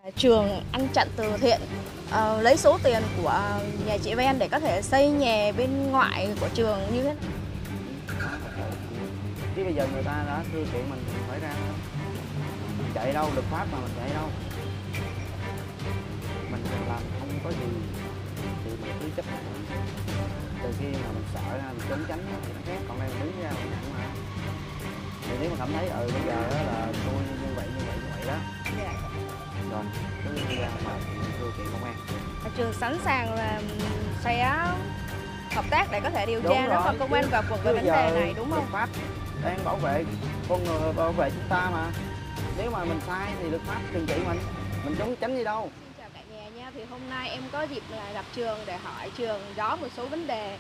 Trường ăn chặn từ thiện lấy số tiền của nhà chị Ven để có thể xây nhà bên ngoại của trường như thế nào? Chứ bây giờ người ta đã thưa kiện mình phải ra chạy đâu, luật pháp mà mình chạy đâu. Mình làm không có gì thì mình cứ chấp nhận. Từ khi mà mình sợ ra mình trốn tránh thì nó khác, còn đây mình đứng ra mình nhận mà. Thì nếu mà cảm thấy bây giờ đó là tôi như vậy đó. Dạ. Rồi cứ đi ra mà thưa kiện công an. Trường sẵn sàng là sẽ hợp tác để có thể điều tra nếu mà công an vào cuộc với vấn đề này, đúng không? Luật pháp đang bảo vệ con người, bảo vệ chúng ta mà. Nếu mà mình sai thì luật pháp trừng trị mình trốn tránh đi đâu. Xin chào cả nhà nha. Thì hôm nay em có dịp là gặp trường để hỏi trường rõ một số vấn đề.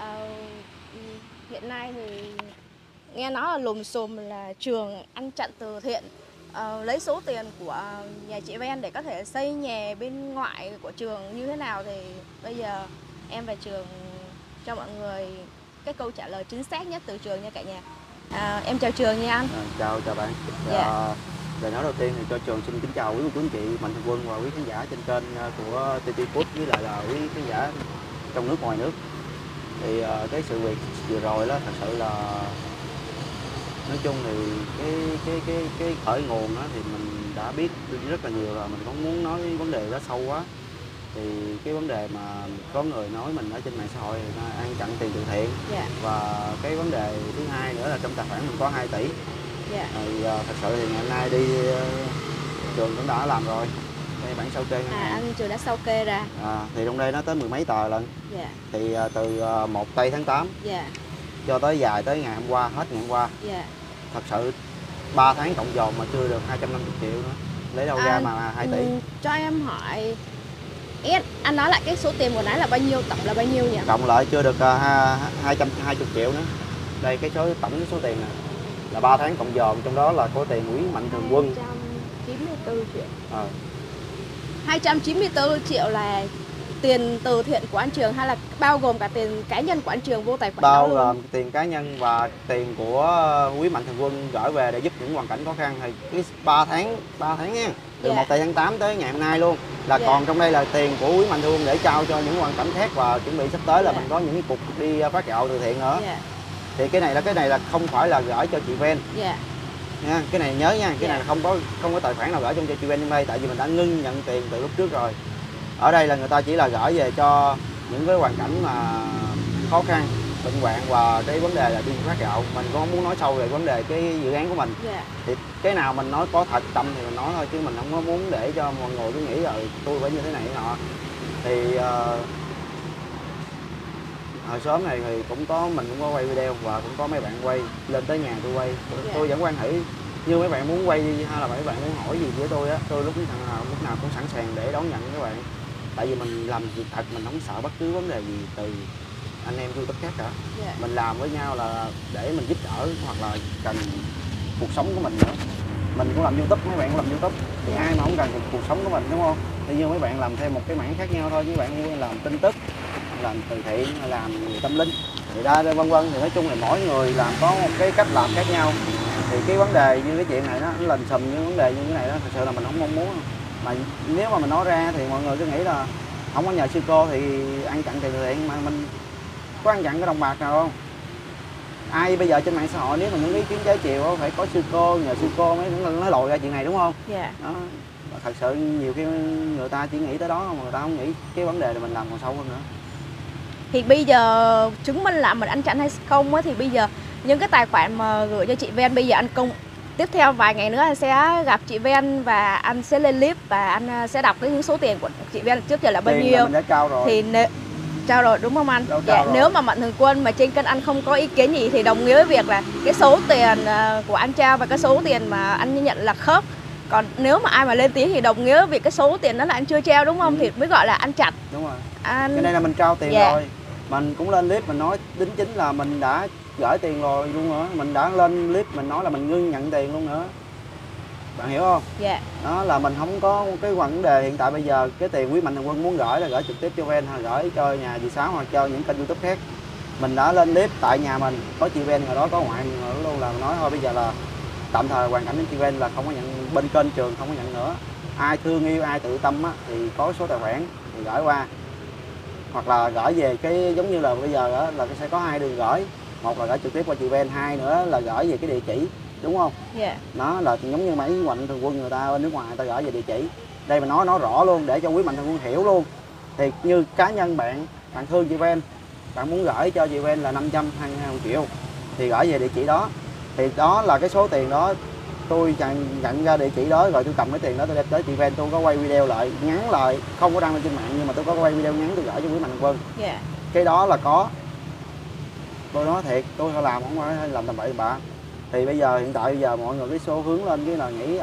Hiện nay thì nghe nói là lùm xùm là trường ăn chặn từ thiện lấy số tiền của nhà chị Ven để có thể xây nhà bên ngoại của trường như thế nào, thì bây giờ em và trường cho mọi người cái câu trả lời chính xác nhất từ trường nha cả nhà. Em chào trường nha anh. Chào bạn. Dạ. Lời nói đầu tiên thì cho trường xin kính chào quý cô chú anh chị, mạnh thường quân và quý khán giả trên kênh của TT Food với lại là quý khán giả trong nước ngoài nước. Thì cái sự việc vừa rồi đó thật sự là nói chung thì cái khởi nguồn đó thì mình đã biết rất là nhiều rồi, mình không muốn nói vấn đề đó sâu quá. Thì cái vấn đề mà có người nói mình ở trên mạng xã hội thì nó ăn chặn tiền từ thiện. Dạ. Và cái vấn đề thứ hai nữa là trong tài khoản mình có 2 tỷ. Dạ. Thì thật sự thì ngày hôm nay đi trường cũng đã làm rồi. Đây bản sao kê ngân hàng. Anh trường đã sao kê ra. Thì trong đây nó tới mười mấy tờ lận. Dạ. Thì từ 1 tây tháng 8 Dạ. cho tới dài tới ngày hôm qua, hết ngày hôm qua. Dạ. Thật sự 3 tháng cộng dồn mà chưa được 250 triệu nữa. Lấy đâu ra mà 2 tỷ. Cho em hỏi, anh nói lại cái số tiền vừa nãy là bao nhiêu, tổng là bao nhiêu nhỉ? Cộng lại chưa được 220 triệu nữa. Đây cái tổng số tiền này là 3 tháng cộng dồn, trong đó là có tiền quỹ mạnh thường quân 294 triệu. 294 triệu là tiền từ thiện của anh Trường hay là bao gồm cả tiền cá nhân của anh Trường vô tài khoản? Bao gồm tiền cá nhân và tiền của quý mạnh thường quân gửi về để giúp những hoàn cảnh khó khăn. Thì cái 3 tháng nha, từ 1 tây tháng 8 tới ngày hôm nay luôn là còn trong đây là tiền của quý mạnh thường quân để trao cho những hoàn cảnh khác, và chuẩn bị sắp tới là mình có những cuộc đi phát gạo từ thiện nữa. Thì cái này là không phải là gửi cho chị Ven. Nha, cái này nhớ nha, cái này là không có tài khoản nào gửi cho chị Ven đây, tại vì mình đã ngưng nhận tiền từ lúc trước rồi. Ở đây là người ta chỉ là gửi về cho những cái hoàn cảnh mà khó khăn, bệnh hoạn và cái vấn đề là đi phát gạo. Mình cũng không muốn nói sâu về vấn đề cái dự án của mình. Thì cái nào mình nói có thật tâm thì mình nói thôi, chứ mình không có muốn để cho mọi người cứ nghĩ là tôi phải như thế này nọ. Thì hồi sớm này thì mình cũng có quay video và cũng có mấy bạn quay lên tới nhà tôi quay. Tôi vẫn quan hệ như mấy bạn muốn quay hay là mấy bạn muốn hỏi gì với tôi á, tôi lúc nào cũng sẵn sàng để đón nhận các bạn. Tại vì mình làm việc thật, mình không sợ bất cứ vấn đề gì từ anh em YouTube khác cả. Mình làm với nhau là để mình giúp đỡ hoặc là cần cuộc sống của mình nữa. Mình cũng làm YouTube, mấy bạn cũng làm YouTube, thì ai mà không cần cuộc sống của mình, đúng không? Thì như mấy bạn làm thêm một cái mảng khác nhau thôi, mấy bạn làm tin tức, làm từ thiện, làm tâm linh, thì ra vân vân. Thì nói chung là mỗi người làm có một cái cách làm khác nhau. Thì cái vấn đề như cái chuyện này nó lình xùm như vấn đề như thế này đó, thật sự là mình không mong muốn. Mà nếu mà mình nói ra thì mọi người cứ nghĩ là không có nhờ sư cô thì ăn chặn tiền từ thiện, mà mình có ăn chặn cái đồng bạc nào không? Ai bây giờ trên mạng xã hội nếu mà những ý kiến trái chiều phải có sư cô, nhờ sư cô mới nói lòi ra chuyện này, đúng không? Đó. Thật sự nhiều khi người ta chỉ nghĩ tới đó mà người ta không nghĩ cái vấn đề là mình làm còn sâu hơn nữa. Thì bây giờ chứng minh là mình ăn chặn hay không á, thì bây giờ những cái tài khoản mà gửi cho chị Ven, bây giờ anh công tiếp theo vài ngày nữa anh sẽ gặp chị Ven và anh sẽ lên clip và anh sẽ đọc những số tiền của chị Ven trước giờ là bao nhiêu. Mình đã trao rồi. Thì trao rồi đúng không anh? Nếu mà mạnh thường quân mà trên kênh anh không có ý kiến gì thì đồng nghĩa với việc là cái số tiền của anh trao và cái số tiền mà anh nhận là khớp. Còn nếu mà ai mà lên tiếng thì đồng nghĩa với việc cái số tiền đó là anh chưa trao, đúng không? Thì mới gọi là ăn chặn. Đúng rồi. Cái này là mình trao tiền rồi. Mình cũng lên clip mình nói đính chính là mình đã gửi tiền rồi luôn nữa. Mình đã lên clip mình nói là mình ngưng nhận tiền luôn nữa. Bạn hiểu không? Đó là mình không có cái vấn đề hiện tại bây giờ cái tiền quý mạnh thường quân muốn gửi là gửi trực tiếp cho Ven, hay gửi cho nhà dì Sáu hoặc cho những kênh YouTube khác. Mình đã lên clip tại nhà mình, có chị Ven rồi đó, có ngoại người đó luôn, là nói thôi bây giờ là tạm thời hoàn cảnh đến chị Ven là không có nhận, bên kênh trường không có nhận nữa. ai thương yêu, ai tự tâm á, thì có số tài khoản thì gửi qua, hoặc là gửi về cái giống như là bây giờ đó, là sẽ có hai đường gửi, một là gửi trực tiếp qua chị Ven, hai nữa là gửi về cái địa chỉ, đúng không? Dạ. Nó là giống như mấy mạnh thường quân người ta bên nước ngoài người ta gửi về địa chỉ. Đây mình nói rõ luôn để cho quý mạnh thường quân hiểu luôn. Thì như cá nhân bạn thương chị Ven, bạn muốn gửi cho chị Ven là 500 hay 1 triệu thì gửi về địa chỉ đó, thì đó là cái số tiền đó tôi nhận ra địa chỉ đó, rồi tôi cầm cái tiền đó tôi đem tới chị Ven, tôi có quay video lại ngắn lại, không có đăng lên trên mạng nhưng mà tôi có quay video ngắn tôi gửi cho quý mạnh thường quân. Dạ. Cái đó là có, tôi nói thiệt, tôi phải làm, không phải làm tầm bậy bạ. Thì bây giờ hiện tại bây giờ mọi người cái xu hướng lên cái là nghĩ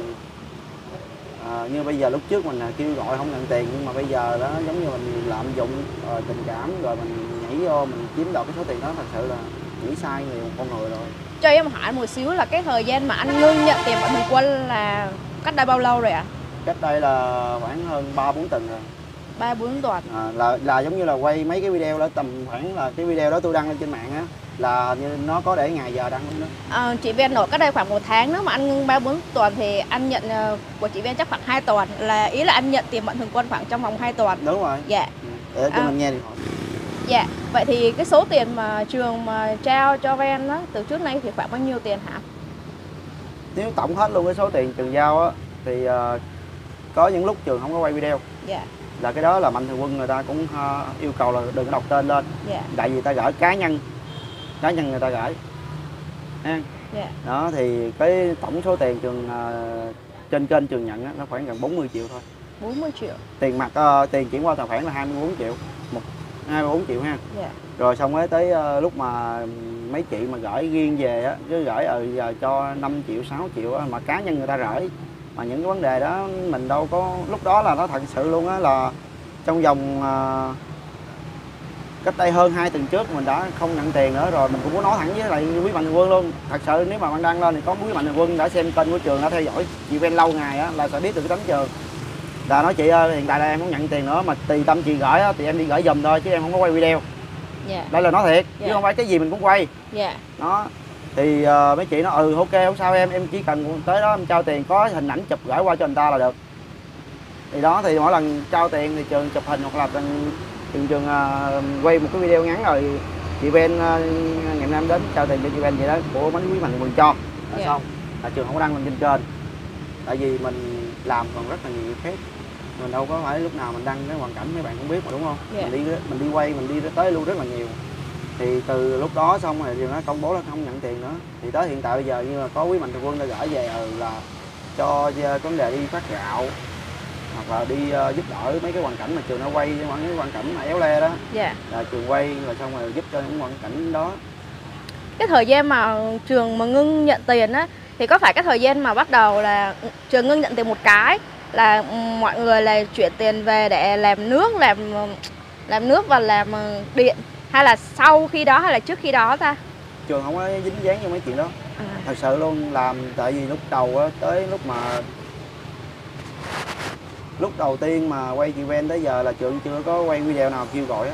như bây giờ lúc trước mình kêu gọi không nhận tiền, nhưng mà bây giờ đó giống như mình lạm dụng tình cảm rồi mình nhảy vô mình chiếm đoạt cái số tiền đó, thật sự là nghĩ sai nhiều con người rồi. Cho em hỏi một xíu là cái thời gian mà anh ngưng nhận tiền mạnh thường quân là cách đây bao lâu rồi ạ? Cách đây là khoảng hơn 3-4 tuần rồi. 3-4 tuần. Là giống như là quay mấy cái video đó, tầm khoảng là cái video đó tôi đăng lên trên mạng á, là như nó có để ngày giờ đăng luôn đó. Chị Ven nổi cách đây khoảng 1 tháng, nếu mà anh ngưng 3-4 tuần thì anh nhận của chị Ven chắc khoảng 2 tuần, là ý là anh nhận tiền mạnh thường quân khoảng trong vòng 2 tuần. Đúng rồi. Dạ. Để cho mình nghe điện thoại. Dạ. Vậy thì cái số tiền mà trường mà trao cho Ven đó từ trước nay thì khoảng bao nhiêu tiền hả? Nếu tổng hết luôn cái số tiền trường giao á thì có những lúc trường không có quay video. Dạ. Là cái đó là mạnh thường quân người ta cũng yêu cầu là đừng có đọc tên lên. Dạ. Tại vì ta gửi cá nhân người ta gửi. Dạ. Đó thì cái tổng số tiền trường trên kênh trường nhận á, nó khoảng gần 40 triệu thôi. 40 triệu. Tiền mặt tiền chuyển qua tài khoản là 24 triệu. 24 triệu ha. Dạ. Rồi xong rồi tới lúc mà mấy chị mà gửi riêng về á, chứ gửi giờ cho 5 triệu 6 triệu á, mà cá nhân người ta gửi. Mà những cái vấn đề đó mình đâu có, lúc đó là nó thật sự luôn á, là trong vòng cách đây hơn 2 tuần trước mình đã không nhận tiền nữa rồi, mình cũng có nói thẳng với lại quý mạnh thường quân luôn. Thật sự nếu mà bạn đăng lên thì có quý mạnh thường quân đã xem kênh của trường, đã theo dõi chị Ven lâu ngày á, là sẽ biết được cái tấm trường. Là nói chị ơi, hiện tại đây em không nhận tiền nữa, mà tùy tâm chị gửi á, thì em đi gửi giùm thôi chứ em không có quay video. Dạ. Đây là nói thiệt, Dạ. chứ không phải cái gì mình cũng quay. Dạ. Đó. Thì mấy chị nói ok không sao em chỉ cần tới đó em trao tiền, có hình ảnh chụp gửi qua cho người ta là được. Thì đó, thì mỗi lần trao tiền thì trường chụp hình hoặc là trường quay một cái video ngắn rồi chị Ven ngày năm đến trao tiền cho chị Ven vậy đó, của mấy quý mạnh thường quân cho là Dạ. xong. Là trường không có đăng lên trên kênh, tại vì mình làm còn rất là nhiều việc khác, mình đâu có phải lúc nào mình đăng cái hoàn cảnh mấy bạn cũng biết mà, đúng không? Dạ. Mình đi quay, mình đi tới lưu rất là nhiều. Thì từ lúc đó xong rồi trường nó công bố là không nhận tiền nữa, thì tới hiện tại bây giờ như là có quý mạnh thường quân đã gửi về là cho vấn đề đi phát gạo hoặc là đi giúp đỡ mấy cái hoàn cảnh mà trường nó quay, những cái hoàn cảnh mà éo le đó. Dạ. Là trường quay rồi xong rồi giúp cho những hoàn cảnh đó. Cái thời gian mà trường mà ngưng nhận tiền á, thì có phải cái thời gian mà bắt đầu là trường ngưng nhận tiền một cái là mọi người là chuyển tiền về để làm nước và làm điện, hay là sau khi đó hay là trước khi đó ta? Trường không có dính dáng vô mấy chuyện đó. Thật sự luôn, làm tại vì lúc đầu á, tới lúc đầu tiên mà quay chị Ven tới giờ là trường chưa có quay video nào kêu gọi á.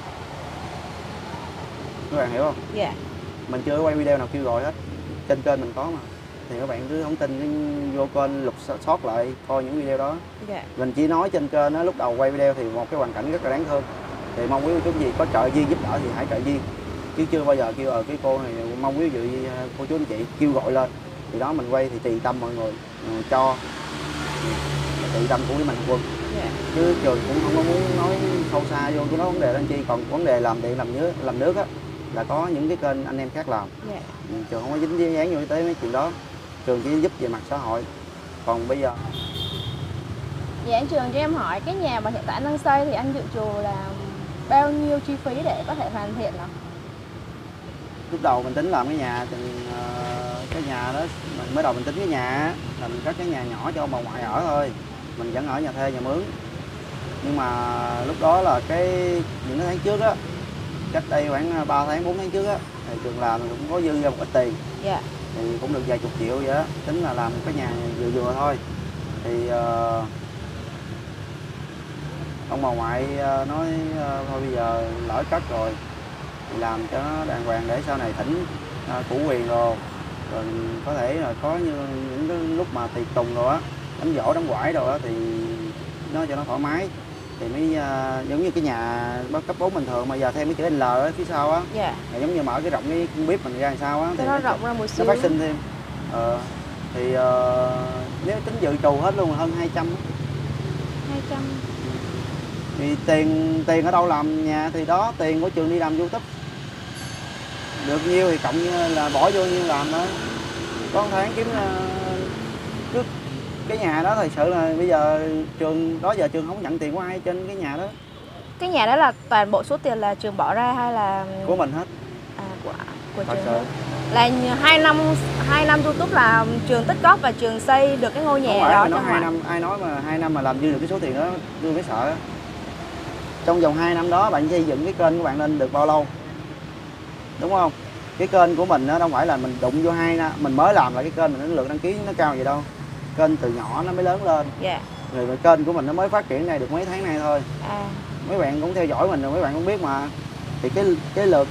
Các bạn hiểu không? Dạ. Mình chưa có quay video nào kêu gọi hết. Trên kênh mình có mà. Thì các bạn cứ không tin cứ vô kênh lục soát lại coi những video đó. Dạ. Mình chỉ nói trên kênh á, lúc đầu quay video thì một cái hoàn cảnh rất là đáng thương. Thì mong quý cô chú gì có trợ duyên giúp đỡ thì hãy trợ duyên. Chứ chưa bao giờ kêu cái cô này mong quý vị cô chú anh chị kêu gọi lên. Thì đó mình quay thì tùy tâm mọi người cho. Tùy tâm của quý mạnh thường quân. Dạ. Chứ trường cũng không có muốn nói sâu xa vô cái đó vấn đề đó anh chi. Còn vấn đề làm điện làm nước á là có những cái kênh anh em khác làm. Dạ. Trường không có dính dáng vô tới mấy chuyện đó. Trường chỉ giúp về mặt xã hội. Còn bây giờ Dạ, anh trường cho em hỏi cái nhà mà hiện tại anh đang xây thì anh dự trù là bao nhiêu chi phí để có thể hoàn thiện nó? lúc đầu mình tính làm cái nhà thì cái nhà đó mình mới đầu mình tính cái nhà là mình cất cái nhà nhỏ cho ông bà ngoại ở thôi, mình vẫn ở nhà thuê nhà mướn. Nhưng mà lúc đó là những cái tháng trước á, cách đây khoảng 3 tháng 4 tháng trước á, thì trường làm cũng có dư ra một ít tiền. Dạ. Thì cũng được vài chục triệu vậy đó, tính là làm cái nhà vừa vừa thôi. Thì ông bà ngoại nói thôi bây giờ lỡ cất rồi thì làm cho nó đàng hoàng để sau này thỉnh chủ quyền rồi có thể là có như những cái lúc mà tiệc tùng rồi á, đánh võ đánh quải rồi đó thì nó cho nó thoải mái thì mới giống như cái nhà cấp 4 bình thường mà giờ thêm cái chữ L ở phía sau á. Dạ. Giống như mở cái rộng cái con bếp mình ra làm sao á thì nó rộng ra một nó xíu. phát sinh thêm. Thì nếu tính dự trù hết luôn là hơn 200. 200. Thì tiền ở đâu làm nhà thì đó, tiền của trường đi làm YouTube được nhiêu thì cộng là bỏ vô nhiêu làm thôi. Có một tháng kiếm trước cái nhà đó thật sự là bây giờ trường đó giờ trường không nhận tiền của ai trên cái nhà đó. Cái nhà đó là toàn bộ số tiền là trường bỏ ra hay là Của mình hết. À, của Thật trường sự. hết. Là 2 năm YouTube là trường tích góp và trường xây được cái ngôi nhà Không phải đó mà nói trong 2 ngoài. năm, ai nói mà 2 năm mà làm dư được cái số tiền đó tôi mới sợ. Trong vòng 2 năm đó bạn xây dựng cái kênh của bạn lên được bao lâu? Đúng không? Cái kênh của mình nó đâu phải là mình đụng vô 2 năm, mình mới làm lại cái kênh mình nó lượng đăng ký nó cao vậy đâu. Kênh từ nhỏ nó mới lớn lên. Dạ. Rồi mà kênh của mình nó mới phát triển này được mấy tháng nay thôi. Mấy bạn cũng theo dõi mình rồi mấy bạn cũng biết mà. Thì cái lượt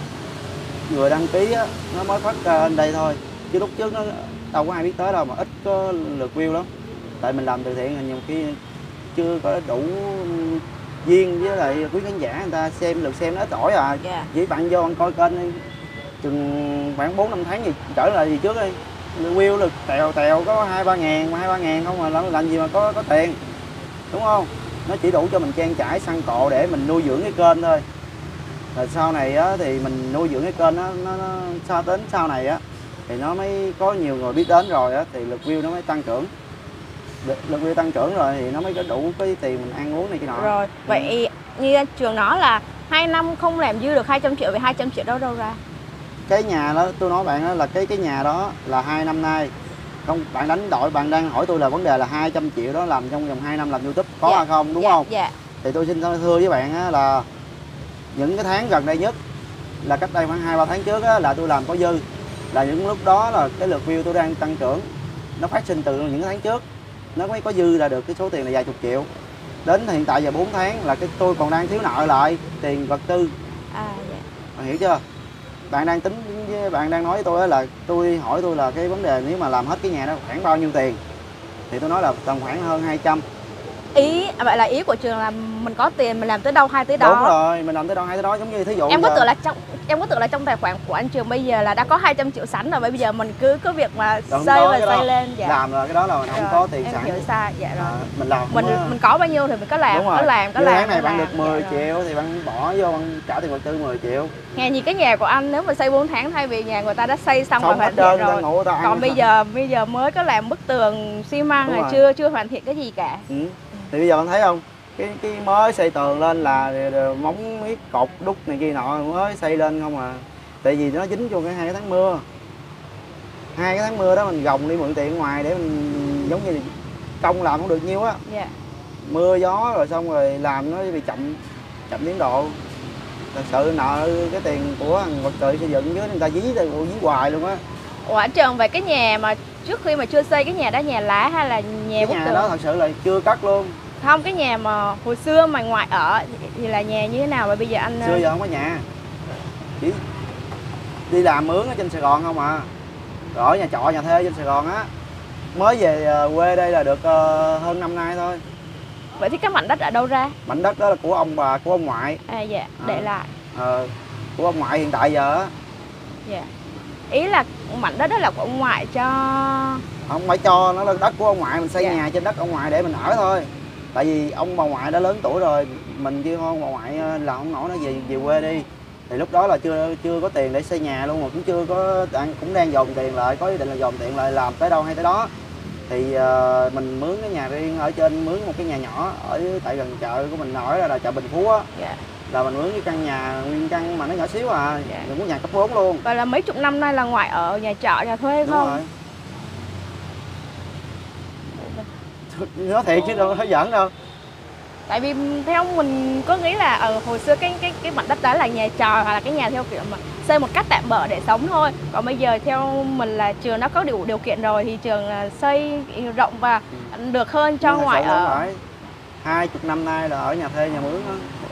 người đăng ký á, nó mới phát lên đây thôi. Chứ lúc trước nó đâu có ai biết tới đâu mà ít có lượt view lắm. Tại mình làm từ thiện là nhiều khi chưa có đủ duyên với lại quý khán giả người ta xem lượt xem nó ít ỏi à. Dạ. Chỉ bạn vô bạn coi kênh đi chừng khoảng 4-5 tháng gì trở lại gì trước đi. View được tèo có 2-3 ngàn mà 2-3 ngàn không mà làm gì mà có tiền. Đúng không? Nó chỉ đủ cho mình trang trải xăng cộ để mình nuôi dưỡng cái kênh thôi. Rồi sau này á, thì mình nuôi dưỡng cái kênh nó sao đến sau này á thì nó mới có nhiều người biết đến rồi á thì lượt view nó mới tăng trưởng. Lượt view tăng trưởng rồi thì nó mới có đủ cái tiền mình ăn uống này kia nọ. Rồi, vậy như trường nói là 2 năm không làm dư được 200 triệu, vì 200 triệu đâu ra? Cái nhà đó tôi nói bạn đó là cái nhà đó là 2 năm nay. Không, bạn đánh đổi, bạn đang hỏi tôi là vấn đề là 200 triệu đó làm trong vòng 2 năm làm YouTube có hay không, đúng không? Dạ. Thì tôi xin thưa với bạn á, là những cái tháng gần đây nhất là cách đây khoảng 2-3 tháng trước á, là tôi làm có dư. Là những lúc đó là cái lượt view tôi đang tăng trưởng. Nó phát sinh từ những tháng trước. Nó mới có dư ra được cái số tiền là vài chục triệu. Đến hiện tại giờ 4 tháng là cái tôi còn đang thiếu nợ lại tiền vật tư. Dạ. Bạn hiểu chưa? Bạn đang tính với bạn đang nói với tôi là tôi hỏi tôi là cái vấn đề nếu mà làm hết cái nhà đó khoảng bao nhiêu tiền thì tôi nói là tầm khoảng hơn 200. Vậy là ý của trường là mình có tiền mình làm tới đâu hay tới đó. Đúng rồi, mình làm tới đâu hay tới đó, giống như thí dụ em có tưởng là trong tài khoản của anh Trường bây giờ là đã có 200 triệu sẵn rồi, bây giờ mình cứ có việc mà xây lên. Dạ. Làm là cái đó là mình không có tiền em sẵn. Hiểu sai. Dạ rồi. Mình làm mình có bao nhiêu thì mình có làm. Đúng rồi. Có làm tháng này bạn được 10 dạ triệu thì bạn bỏ vô bạn trả tiền vật tư 10 triệu. Nghe như cái nhà của anh nếu mà xây 4 tháng thay vì nhà người ta đã xây xong và hoàn thiện rồi. Ngủ, còn bây giờ mới có làm bức tường xi măng rồi chưa hoàn thiện cái gì cả. Thì bây giờ bạn thấy không? Cái mới xây tường lên là móng miết cột đúc này kia nọ mới xây lên không à. Tại vì nó dính vô cái 2 tháng mưa. 2 tháng mưa đó mình gồng đi mượn tiền ngoài để mình giống như công làm không được nhiêu á. Dạ. Mưa gió rồi xong rồi làm nó bị chậm tiến độ. Thật sự nợ cái tiền của thằng vật tư xây dựng với người ta dí hoài luôn á. Ủa anh Trường, về cái nhà mà trước khi mà chưa xây cái nhà đó nhà lá hay là nhà bức tường? Cái nhà đó thật sự là chưa cất luôn. Không, cái nhà mà hồi xưa mà ngoại ở thì là nhà như thế nào, và bây giờ anh... Xưa giờ không có nhà, chỉ đi làm mướn ở trên Sài Gòn không à. Rồi ở nhà trọ nhà thuê trên Sài Gòn á. Mới về quê đây là được hơn năm nay thôi. Vậy thì cái mảnh đất ở đâu ra? Mảnh đất đó là của ông bà, của ông ngoại. Dạ, để lại. Của ông ngoại hiện tại giờ á. Dạ. Ý là mảnh đất đó là của ông ngoại cho... Ông ngoại cho, nó là đất của ông ngoại, mình xây nhà trên đất ông ngoại để mình ở thôi. Tại vì ông bà ngoại đã lớn tuổi rồi, mình kêu ông bà ngoại là không nổi, nó về quê đi. Thì lúc đó là chưa có tiền để xây nhà luôn, mà cũng chưa có, cũng đang dồn tiền lại, có ý định là dồn tiền lại làm tới đâu hay tới đó. Thì mình mướn cái nhà riêng ở trên, mướn một cái nhà nhỏ ở tại gần chợ của mình ở là chợ Bình Phú á. Là mình mướn cái căn nhà nguyên căn mà nó nhỏ xíu à, đừng có nhà cấp 4 luôn. Và là mấy chục năm nay là ngoại ở nhà trọ nhà thuê không? Đúng rồi. Nói thiệt chứ đâu có giỡn đâu. Tại vì theo mình có nghĩ là ở hồi xưa cái mảnh đất đó là nhà trọ hoặc là cái nhà theo kiểu mà xây một cách tạm bợ để sống thôi. Còn bây giờ theo mình là trường nó có điều kiện rồi thì trường xây rộng và được hơn cho ngoại ở. 20 năm nay là ở nhà thuê nhà mướn đó.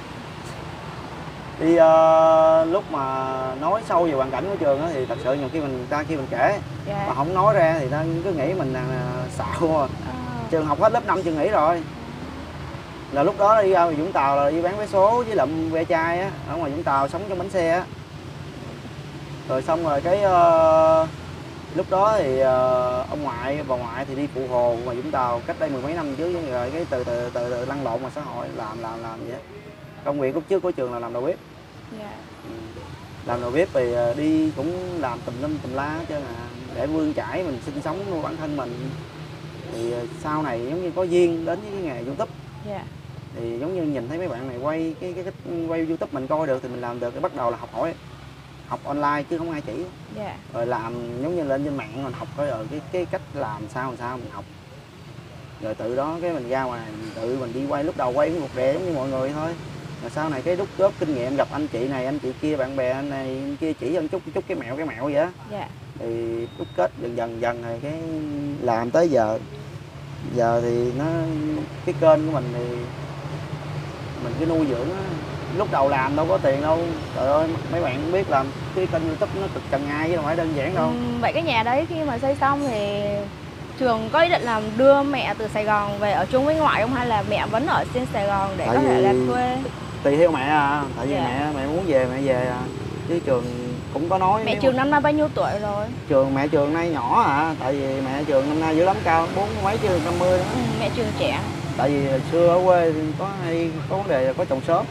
Thì lúc mà nói sâu về hoàn cảnh của trường đó, thì thật sự nhiều khi mình kể mà không nói ra thì ta cứ nghĩ mình là xạo. trường học hết lớp 5 trường nghỉ rồi. Là lúc đó đi ra Vũng Tàu là đi bán vé số với lụm ve chai á, ở ngoài Vũng Tàu sống trong bánh xe á. Rồi xong rồi cái lúc đó thì ông ngoại bà ngoại thì đi phụ hồ ngoài Vũng Tàu cách đây mười mấy năm trước, rồi cái từ lăn lộn ngoài xã hội làm vậy đó. Công việc lúc trước của trường là làm đầu bếp. Làm đầu bếp thì đi cũng làm tùm lum tùm la hết trơn để vươn chải mình sinh sống nuôi bản thân mình. Thì sau này giống như có duyên đến với cái nghề YouTube. Thì giống như nhìn thấy mấy bạn này quay cái quay YouTube mình coi được thì mình làm được, cái bắt đầu là học online chứ không ai chỉ. Rồi làm giống như lên trên mạng mình học coi rồi cái cách làm sao mình học. Rồi tự đó cái mình ra ngoài tự mình đi quay, lúc đầu quay một đề giống như mọi người thôi. Rồi sau này cái đúc kết kinh nghiệm, gặp anh chị này anh chị kia, bạn bè anh này anh kia chỉ anh chút cái mẹo vậy á. Thì đúc kết dần rồi cái làm tới giờ thì nó cái kênh của mình thì mình cứ nuôi dưỡng á. Lúc đầu làm đâu có tiền đâu, trời ơi mấy bạn cũng biết làm cái kênh YouTube nó cực cần ngay chứ không phải đơn giản đâu. Vậy cái nhà đấy khi mà xây xong thì trường có ý định làm đưa mẹ từ Sài Gòn về ở chung với ngoại không, hay là mẹ vẫn ở trên Sài Gòn để có thể làm thuê? Tùy theo mẹ à, tại vì mẹ muốn về mẹ về à, chứ trường cũng có nói. Mẹ Trường năm nay bao nhiêu tuổi rồi? Mẹ Trường nay nhỏ à, tại vì mẹ Trường năm nay dữ lắm, cao 40 mấy chứ 50 đó. Mẹ Trường trẻ. Tại vì xưa ở quê có vấn đề là có chồng sớm.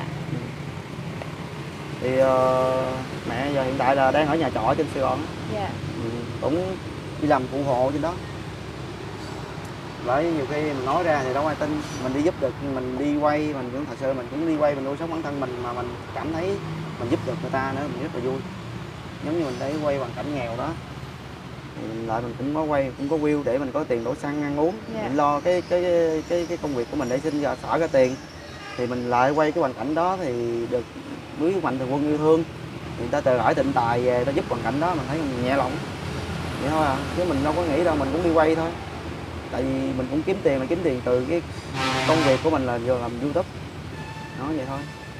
Thì mẹ giờ hiện tại là đang ở nhà trọ trên Sài Gòn. Cũng đi làm phụ hộ trên đó. Bởi nhiều khi mình nói ra thì đâu ai tin, mình đi giúp được, mình đi quay, mình cũng thật sự mình cũng đi quay, mình nuôi sống bản thân mình mà mình cảm thấy mình giúp được người ta nữa, mình rất là vui. Giống như mình thấy quay hoàn cảnh nghèo đó, thì lại mình cũng có quay, cũng có view để mình có tiền đổ xăng ăn uống, mình lo cái công việc của mình để xin ra xỏ ra tiền, thì mình lại quay cái hoàn cảnh đó thì được quý mạnh thường quân yêu thương, người ta từ hỏi tịnh tài về ta giúp hoàn cảnh đó, mình thấy mình nhẹ lòng vậy thôi à, chứ mình đâu có nghĩ đâu, mình cũng đi quay thôi. Tại vì mình cũng kiếm tiền, từ cái công việc của mình là giờ làm YouTube. Nói vậy thôi.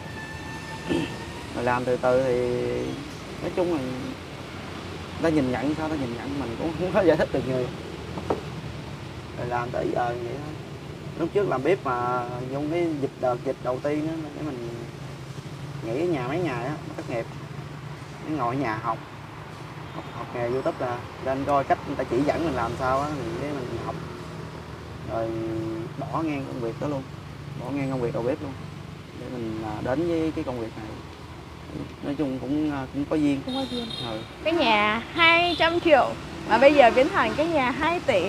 Rồi làm từ từ thì nói chung là ta nhìn nhận sao, ta nhìn nhận mình cũng không có giải thích được nhiều. Rồi làm tới giờ vậy thôi. Lúc trước làm bếp mà dùng cái dịch đầu tiên đó, để mình nghỉ ở nhà mấy ngày á, thất nghiệp. Mới ngồi ở nhà học nghề YouTube là lên coi cách người ta chỉ dẫn mình làm sao á, thì để mình học. Rồi bỏ ngang công việc đó luôn, bỏ ngang công việc đầu bếp luôn để mình đến với cái công việc này. Nói chung cũng có duyên. Cái nhà 200 triệu mà bây giờ biến thành cái nhà 2 tỷ.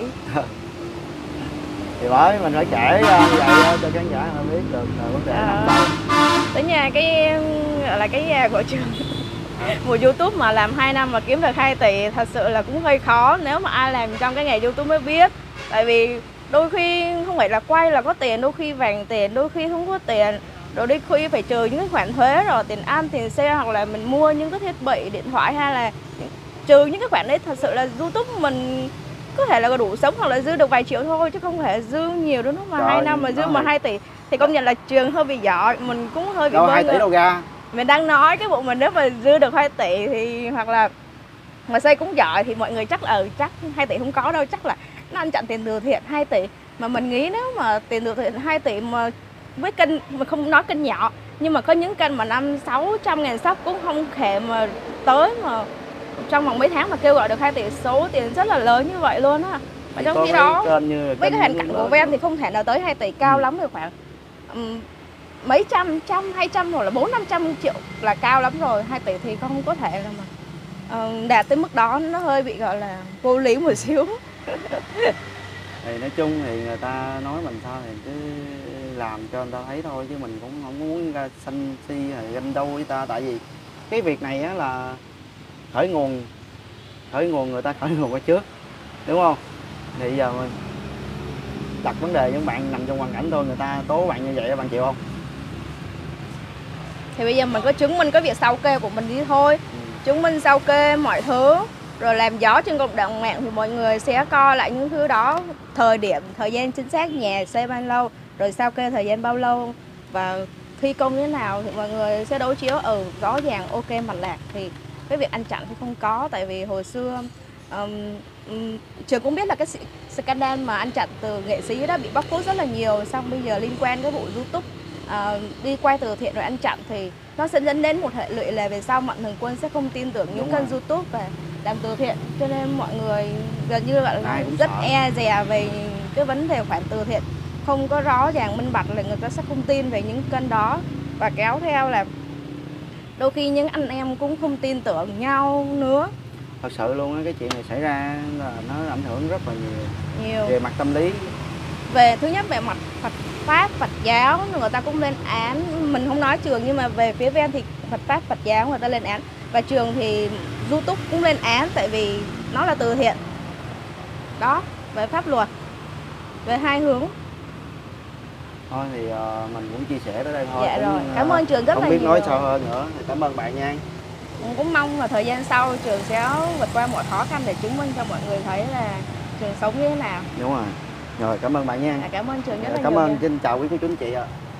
Thì bởi mình phải kể ra như vậy cho khán giả họ biết được vấn đề nằm đâu. Tới nhà gọi là cái nhà của trường. Một YouTube mà làm 2 năm mà kiếm được 2 tỷ thật sự là cũng hơi khó, nếu mà ai làm trong cái nghề YouTube mới biết. Tại vì đôi khi không phải là quay là có tiền, đôi khi vàng tiền, đôi khi không có tiền. Rồi đôi khi phải trừ những cái khoản thuế, rồi tiền ăn, tiền xe, hoặc là mình mua những cái thiết bị điện thoại, hay là trừ những cái khoản đấy, thật sự là YouTube mình có thể là đủ sống hoặc là dư được vài triệu thôi, chứ không thể dư nhiều đâu. Mà 2 năm mà dư mà 2 tỷ thì công nhận là trường hơi bị giỏi, mình cũng hơi bị đâu 2 tỷ đâu ra. Mình đang nói cái bộ mình nếu mà dư được 2 tỷ thì hoặc là mà xây cũng giỏi thì mọi người chắc là chắc 2 tỷ không có đâu, chắc là nó ăn chặn tiền từ thiện 2 tỷ. Mà mình nghĩ nếu mà tiền từ thiện 2 tỷ mà với kênh, mà không nói kênh nhỏ, nhưng mà có những kênh mà 500-600 ngàn sub cũng không thể mà tới, mà trong vòng mấy tháng mà kêu gọi được 2 tỷ, số tiền rất là lớn như vậy luôn á. Mà trong khi đó với cái hoàn cảnh của Ven thì không thể nào tới 2 tỷ, cao lắm rồi khoảng mấy trăm, 200 hoặc là 400-500 triệu là cao lắm rồi. 2 tỷ thì không có thể là mà đạt tới mức đó, nó hơi bị gọi là vô lý một xíu. Thì nói chung thì người ta nói mình sao thì cứ làm cho người ta thấy thôi, chứ mình cũng không muốn ra sân si hay ganh đâu với ta. Tại vì cái việc này á là khởi nguồn người ta khởi nguồn ở trước, đúng không? Thì giờ mình đặt vấn đề những bạn nằm trong hoàn cảnh thôi, người ta tố bạn như vậy bạn chịu không? Thì bây giờ mình có chứng minh cái việc sao kê của mình đi thôi. Chứng minh sao kê mọi thứ, rồi làm gió trên cộng đồng mạng thì mọi người sẽ coi lại những thứ đó, thời điểm, thời gian chính xác, nhà xây bao lâu, rồi sao kê thời gian bao lâu và thi công như thế nào, thì mọi người sẽ đối chiếu rõ ràng ok mạch lạc. Thì cái việc ăn chặn thì không có, tại vì hồi xưa Trường cũng biết là cái scandal mà ăn chặn từ nghệ sĩ đó bị bóc phốt rất là nhiều, xong bây giờ liên quan cái vụ YouTube đi quay từ thiện rồi ăn chặn thì nó sẽ dẫn đến một hệ lụy là về sau mạnh thường quân sẽ không tin tưởng những kênh YouTube và làm từ thiện, cho nên mọi người gần như là rất e dè về cái vấn đề khoản từ thiện không có rõ ràng minh bạch, là người ta sẽ không tin về những kênh đó, và kéo theo là đôi khi những anh em cũng không tin tưởng nhau nữa. Thật sự luôn á, cái chuyện này xảy ra là nó ảnh hưởng rất là nhiều về mặt tâm lý. Về thứ nhất về mặt Phật pháp, Phật giáo người ta cũng lên án, mình không nói trường nhưng mà về phía Ven thì Phật pháp, Phật giáo người ta lên án, và trường thì YouTube cũng lên án tại vì nó là từ thiện. Đó, về pháp luật, về hai hướng. Thôi thì mình cũng chia sẻ tới đây thôi. Dạ rồi, cảm ơn Trường rất là nhiều. Không biết nói sao hơn nữa, thì cảm ơn bạn nha. Cũng mong là thời gian sau Trường sẽ vượt qua mọi khó khăn để chứng minh cho mọi người thấy là Trường sống như thế nào. Đúng rồi. Rồi, cảm ơn bạn nha. Cảm ơn Trường rất là nhiều. Cảm ơn, xin chào quý cô chú anh chị ạ.